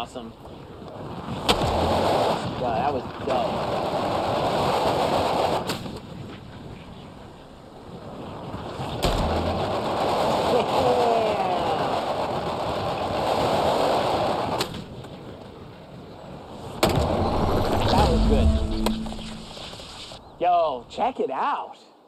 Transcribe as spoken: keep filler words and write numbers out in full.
awesome. Yeah, that was dope. That was good. Yo, check it out.